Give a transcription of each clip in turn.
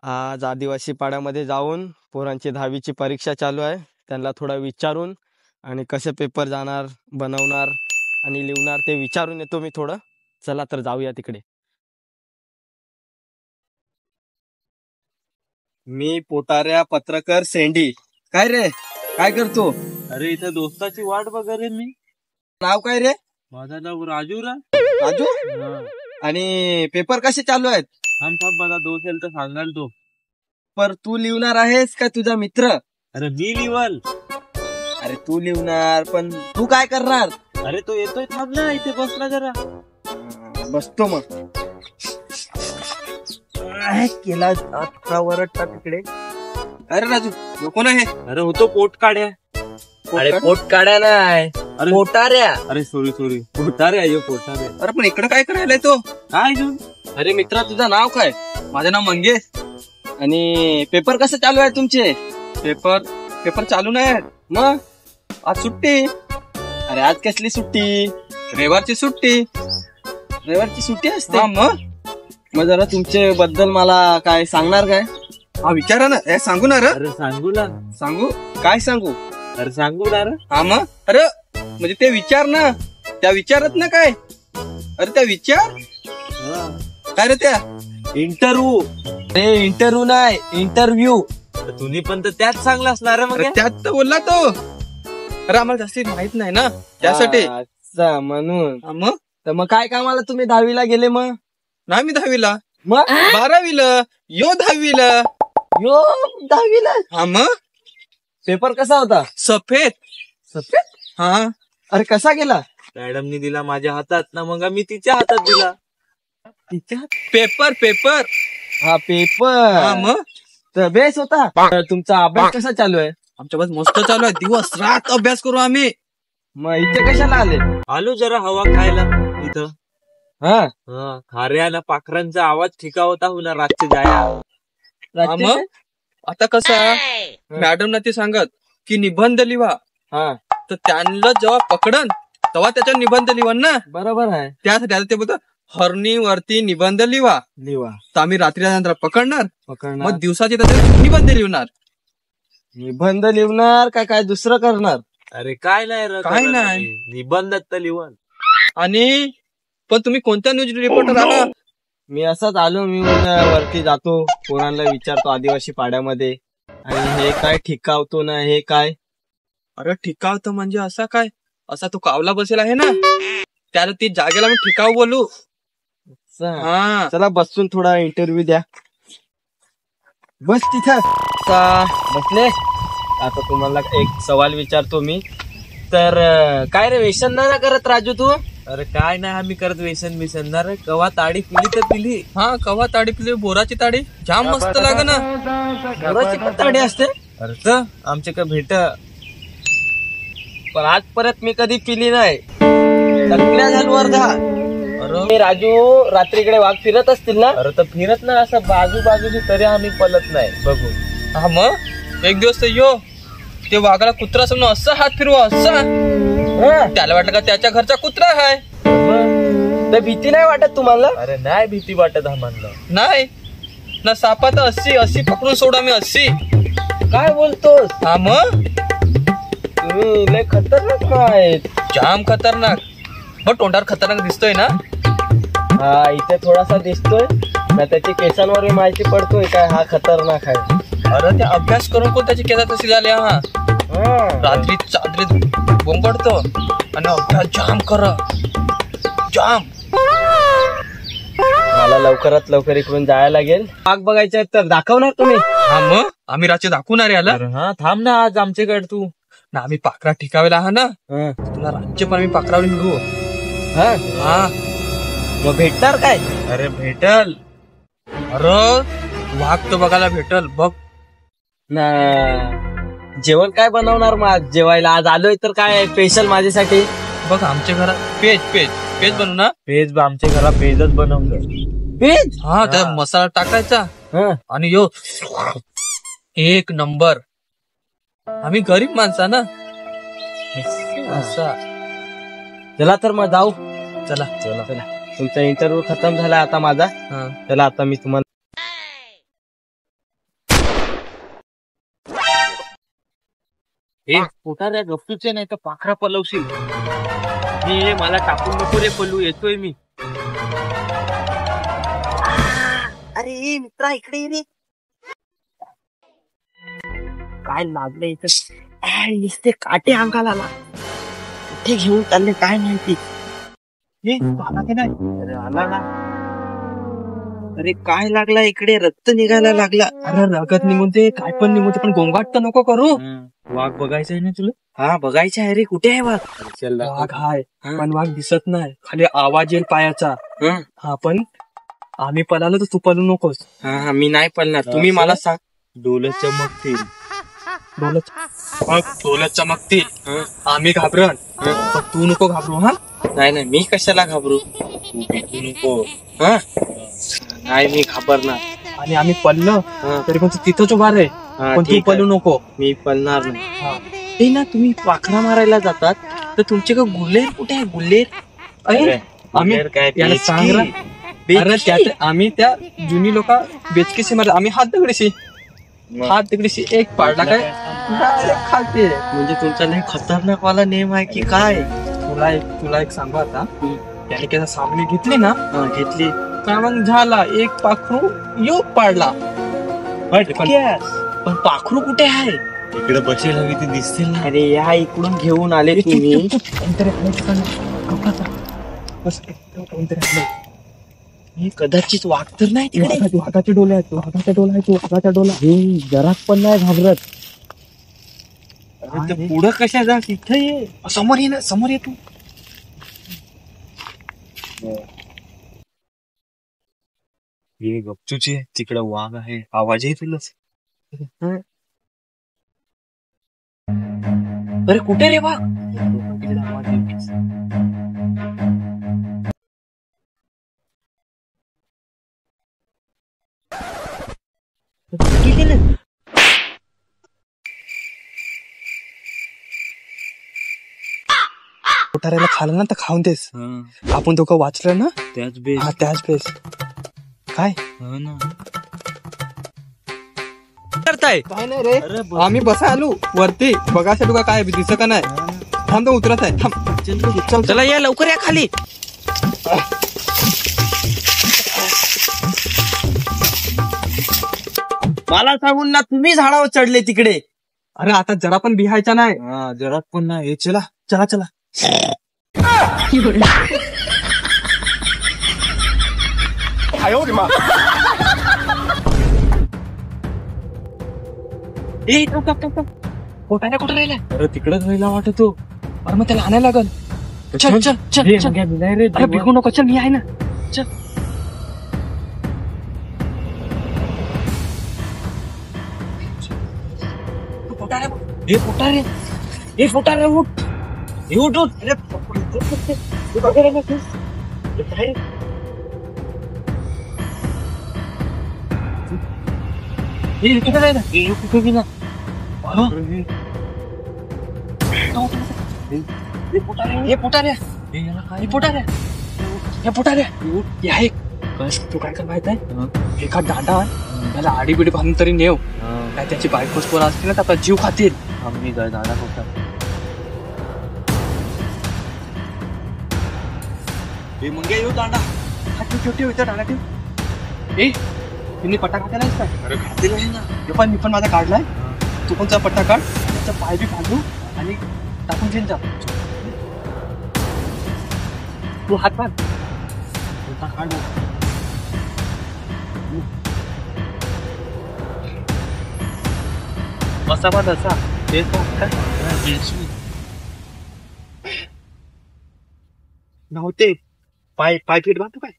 आज आदिवासी पाड्यामध्ये जाऊन पोरांची 10वीची परीक्षा चालू आहे. त्यांना थोडं विचारून आणि कसे पेपर जाणार, बनवणार आणि लिहणार ते विचारून येतो मी थोडं. चला तर जाऊया तिकडे. मी पोटाऱ्या पत्रकार सेंडी. काय रे, काय करतो? अरे इथं दोस्ताची वाट बघा रे मी. नाव काय रे? माझं नाव राजू रा. राजू. आणि पेपर कसे चालू आहेत? थांब थांब, माझा दोस्त येईल तर सांगाल तो. पर तू लिहणार आहेस का तुझा मित्र? अरे मी लिवल. अरे तू लिहणार, पण तू काय करणार? अरे तो येतोय, थांब ना इथे बसला जरा. बसतो मग. केला अख्खा वरटता तिकडे. अरे राजू, कोण आहे? अरे होतो पोट काढ्या. अरे पोट काढ्या नाही, अरे पोटाऱ्या. अरे सॉरी पोटारे आहे पोटारे. अरे पण इकडे काय करायला तो? काय घेऊन? अरे मित्रा, तुझं नाव काय? माझं नाव मंगेश. आणि पेपर कसं चालू आहे तुमचे? पेपर चालू नाही मग. आज सुट्टी. अरे आज कसली सुट्टी? रविवारची सुट्टी. रविवारची सुट्टी असते. मग जरा तुमचे बद्दल मला काय सांगणार काय? हा विचारा ना. सांगू ना रे. अरे सांगू ना. सांगू? काय सांगू? अरे सांगू ना रे. हा मग. अरे म्हणजे ते विचार ना. त्या विचारत ना काय? अरे त्या विचार काय रे? त्या इंटरव्ह्यू. अरे इंटरव्ह्यू नाही, इंटरव्ह्यू. तुम्ही पण तर त्याच चांगला असणार आहे. मग त्यात तर बोलला तो. अरे आम्हाला जास्ती माहित नाही ना, त्यासाठी. म्हणून मग काय कामाला तुम्ही 10वीला गेले? मग नाही, मी 10वीला. मग 12वीला. यो 10वीला. यो 10वीला. हा मग. पेपर कसा होता? सफेद. हा. अरे कसा गेला? मॅडमनी दिला माझ्या हातात ना, मग मी तिच्या हातात दिला. तिच्या पेपर. हा पेपर. हा मग तर बेस होता. तुमचा अभ्यास कसा चालू आहे? आमच्या बस मस्त चालू आहे. दिवस रात अभ्यास करू आम्ही. मग इथे कशाला आले? आलो जरा हवा खायला इथं. हा खाऱ्याला पाखरांचा आवाज ठिका होता हो ना रातचे जाया. मग आता कसं मॅडम ना ते सांगत की निबंध लिहा. हा तर त्यांना जेव्हा पकडन तेव्हा त्याच्या निबंध लिहा ना. बरोबर आहे. त्यासाठी आता ते बोलतात हरणीवरती निबंध लिहा. तर आम्ही रात्री पकडणार. मग दिवसाचे त्याचे निबंध लिहणार. निबंध लिहणार काय दुसरं करणार? अरे काय नाही काय नाही. निबंधात तर लिहून. आणि पण तुम्ही कोणत्या न्यूज रिपोर्टर आहात? मी असाच आलो. मी वरती जातो, पोरांना विचारतो आदिवासी पाड्यामध्ये. आणि हे काय ठिकावतो ना, हे काय? अरे ठिकावतो म्हणजे असा काय? असा तो कावला बसेल आहे ना, त्याला ती जागेला मी ठिकाव बोलू. हा चला बसून थोडा इंटरव्ह्यू द्या. बस तिथं बसले. आता तुम्हाला एक सवाल विचारतो मी. तर काय रे, व्यसन नाही करत राजू तू? अरे काय नाही आम्ही करत व्यसन बिसन. रे कवा ताडी पिली तर पिली. हा कवा ताडी पिली? बोराची ताडी जाम मस्त लागे ना. बोराची पण ताडी असते? अरे तर आमच्या का भेट. पण आज परत मी कधी पिली नाही. वर्धा. अरे राजू, रात्रीकडे वाघ फिरत असतील ना? अरे तर फिरत ना असं बाजूबाजूची, तरी आम्ही पलत नाही बघू. हा मग एक दिवस यो ते वाघाला कुत्रा समोर असं हात फिरवा, असा त्याला वाटलं का त्याच्या घरचा कुत्रा आहे. भीती नाही वाटत तुम्हाला? अरे नाही भीती वाटत आम्हाला. नाही ना. सापात अशी पकडून सोडा मी अशी. काय बोलतोस? हा मग तुम्ही लय खतरनाक आहेत. जाम खतरनाक. मग तोंडावर खतरनाक दिसतोय ना? हा इथे थोडासा दिसतोय ना. त्याची केसांवर माहिती पडतोय काय हा खतरनाक आहे. अरे ते अभ्यास करून कोण त्याची केसात तशी झाली. हा रात्री चादरीत बोंगडतो आणि अभ्यास जाम जाम. मला लवकरात लवकर इकडून जायला लागेल. वाघ बघायचे तर दाखवणार तुम्ही? हा मग आम्ही रात्री दाखवणार याला. हा थांब ना, आज आमच्याकडे तू ना. आम्ही पाखरा ठिकावेला हा ना. तुला राज्य पण आम्ही पाखरावर निघू. हा मग भेटणार काय? अरे भेटल. अरे वाघ तो बघायला भेटल बघ ना. जेवण काय बनवणार मग जेवायला? आज आलोय तर काय स्पेशल माझ्यासाठी? बघ आमच्या घरात पेज बनवू ना. पेज आमच्या घरात पेजच बनवलं. पेज? हा त्या मसाला टाकायचा आणि यो एक नंबर. आम्ही गरीब माणसा ना. असा चला तर मग जाऊ. चला. तुमचा इंटरव्ह्यू खतम झाला आता माझा. चला आता मी तुम्हाला हे पोटाऱ्या गप्पूचे नाही तर पाखरा पलवशील. हे मला टाकून नको रे पल्लू, येतोय मी. अरे मित्रा इकडे रे. काय लागलं इथं, नुसते काटे अंगाला कुठे घेऊन चालले काय माहिती. हे आला की नाही? अरे आला ना. अरे काय लागला इकडे, रक्त निघायला लागला. अरे रगत निघून काय पण निघून पण गोंगाट तर नको करू. वाघ बघायचा आहे ना तुला? हा बघायचं आहे रे. कुठे आहे वाघ? वाघ हाय पण वाघ दिसत नाही, खाली आवाज येईल पायाचा. हा पण आम्ही पळालो तर तू पळू नकोस. हा मी नाही पळणार, तुम्ही मला सांग. डोलं चमकतील. डोलत चमकतील. आम्ही घाबरण पण तू नको घाबरू. हा नाही नाही मी कशाला घाबरू. तू नको. हा नाही मी घाबरणार. आणि आम्ही पळलं तरी पण तिथंच उभा रे. पण तू पळू नको. मी पळणार नाही. ते ना तुम्ही पाखरा मारायला जातात तर तुमचे का गुल्लेर कुठे आहे? गुल्लेर आम्ही याला सांग. अरे आम्ही त्या जुनी लोक बेचकेशी मारत. आम्ही हात दगडीशी एक पाडला काय खाते. म्हणजे तुमचा लय खतरनाक वाला नेम आहे की काय? तुला एक सांगू आता. त्याने केसा सामने घेतली ना, घेतली काय मग झाला एक पाखरू योग पाडला. पण पाखरू कुठे आहे? इकडे बसेल हवी ती दिसतील ना. अरे या इकडून घेऊन आले तुम्ही. कदाचित वाघ तर नाही तिकडे. वाघाचे डोले आहेत. वाघाचा डोला जरा पण नाही घाबरत. पुढं कशा जा, तिथं ये. समोर ये ना, समोर ये तू. हे गपचूची आहे, तिकडं वाघ आहे. आवाज येतीलच. अरे कुठे रे वाघ? पोटाऱ्याला खाल्लं ना तर खाऊन देस. आपण दोघं वाचलं ना, त्याच बेस. हा त्याच बेस. काय ना करताय? काय नाही रे, आम्ही बसा आलो वरती बघायसाठी. तुका काय दिसत का नाही? थांब तो उतरत आहे. थांब चला या लवकर या खाली. मला सांगून ना तुम्ही झाडावर चढले तिकडे. अरे आता जरा पण बिहायचा नाही. जरा पण नाही. चला चला चला. पोटाने कुठे राहिला? अरे तिकडेच राहिला वाटतो. अरे मग त्याला आणायला लागल. चल चल चल चल. अरे भिकू नको, चल मी आहे ना. चल पोटारे उठ. उठ उठ. तू काय कर माहित आहे? एका दांडा त्याला आडी बिडी बांधून तरी नेव. काय त्याची बायकोच पोरं असतील ना त्याचा जीव खातील. आम्ही काय दादा होता. मग येऊ दांडा. हा ठेव इथं दांडा ठेव. तिने पट्टा काढला नाहीस काय? अरे खातील आहे ना. मी पण माझा काढलाय. तू पण त्याचा पट्टा काढ. त्याचा पाय बी बांधू आणि टाकून घेऊन जा. तू हात बांध. पट्टा काढ. बसा बांध असा. नव्हते पाय फिट बांधतो काय?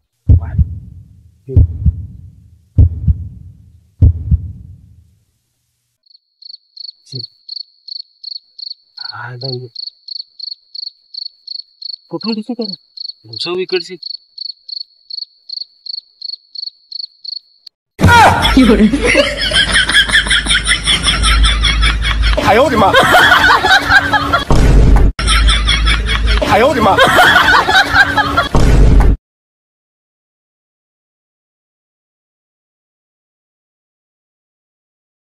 कुठून दिसत आहे? घुसव इकडची. आयो रे मा.